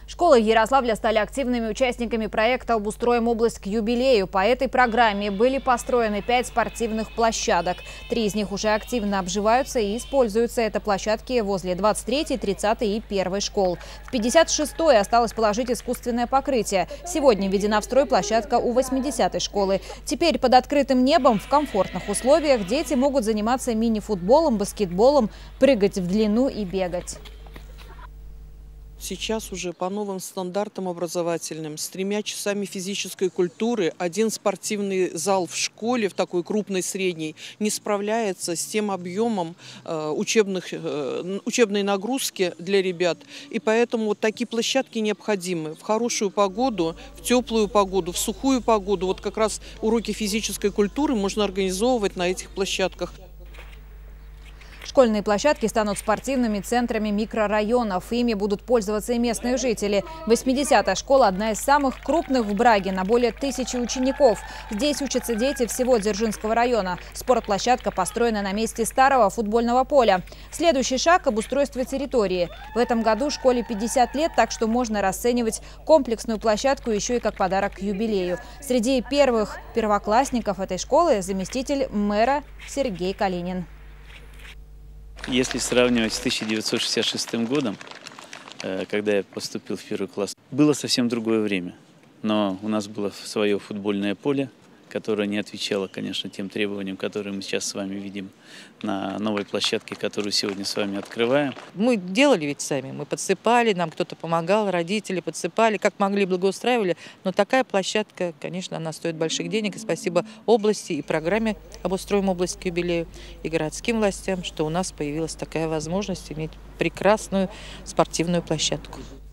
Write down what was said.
Школы Ярославля стали активными участниками проекта «Обустроим область к юбилею». По этой программе были построены 5 спортивных площадок. 3 из них уже активно обживаются и используются. Это площадки возле 23-й, 30-й и 1-й школ. В 56-й осталось положить искусственное покрытие. Сегодня введена в строй площадка у 80-й школы. Теперь под открытым небом в комфортных условиях дети могут заниматься мини-футболом, баскетболом, прыгать в длину и бегать. Сейчас уже по новым стандартам образовательным, с 3 часами физической культуры, 1 спортивный зал в школе, в такой крупной средней, не справляется с тем объемом учебной нагрузки для ребят. И поэтому вот такие площадки необходимы. В хорошую погоду, в теплую погоду, в сухую погоду. Вот как раз уроки физической культуры можно организовывать на этих площадках. Школьные площадки станут спортивными центрами микрорайонов. Ими будут пользоваться и местные жители. 80-я школа – одна из самых крупных в Браге, на более 1000 учеников. Здесь учатся дети всего Дзержинского района. Спортплощадка построена на месте старого футбольного поля. Следующий шаг – обустройство территории. В этом году школе 50 лет, так что можно расценивать комплексную площадку еще и как подарок к юбилею. Среди первых первоклассников этой школы заместитель мэра Сергей Калинин. Если сравнивать с 1966 годом, когда я поступил в 1 класс, было совсем другое время. Но у нас было свое футбольное поле, которое не отвечало, конечно, тем требованиям, которые мы сейчас с вами видим на новой площадке, которую сегодня с вами открываем. Мы делали ведь сами, мы подсыпали, нам кто-то помогал, родители подсыпали, как могли, благоустраивали. Но такая площадка, конечно, она стоит больших денег. И спасибо области и программе «Обустроим область к юбилею» и городским властям, что у нас появилась такая возможность иметь прекрасную спортивную площадку.